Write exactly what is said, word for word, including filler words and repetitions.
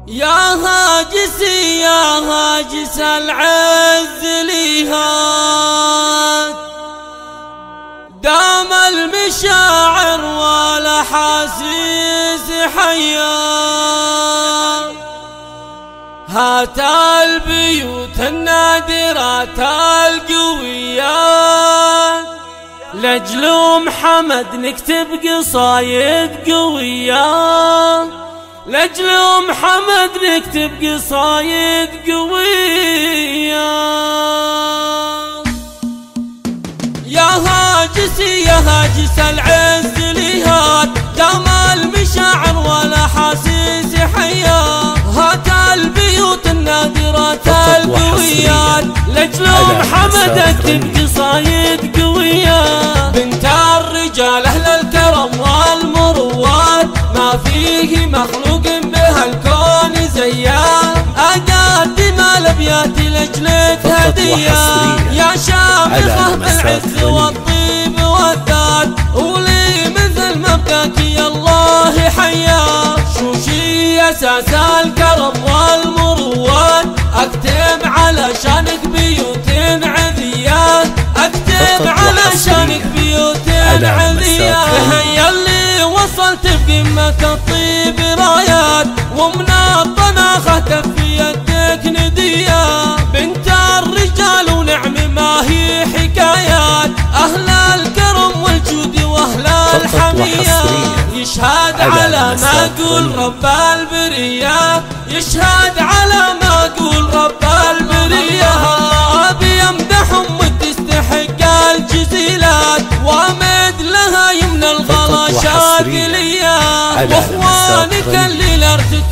يا هاجسي يا هاجس العز ليهات، دام المشاعر والاحاسيس حيات. هات البيوت النادرات القويات، لأجل محمد نكتب قصايد قويات، لأجل محمد نكتب قصايد قويات. يا هاجسي يا هاجس العز ليهات، دام المشاعر والاحاسيس حيات. هات البيوت النادرات القويات، لأجل محمد اكتب قصايد قويات. بنت الرجال اهل الكرم والمروات، ما فيه مخلوق بهالكون زيات. اقدم الابيات لاجلك هديه، يا شامخه بالعز والطيب والذات. ولي مثل مبداك يا الله حياك، شوشي اساس الكرم والمروات. اكتب على شانك بيوت عذيات، اكتب على شانك بيوت عذيات. هيا اللي وصلت بقمة الطيب رايات، ومن الطناخة كف يدك نديات. بنت الرجال ونعم ما هي حكايات، اهل الكرم والجود واهل الحميات. يشهد على ما قول رب البرية، يشهد على ما قول رب البرية. ابي يمدحهم وتستحق الجزيلات، وامد لها يمنى الغلا شاقليات. واخوانك اللي الارض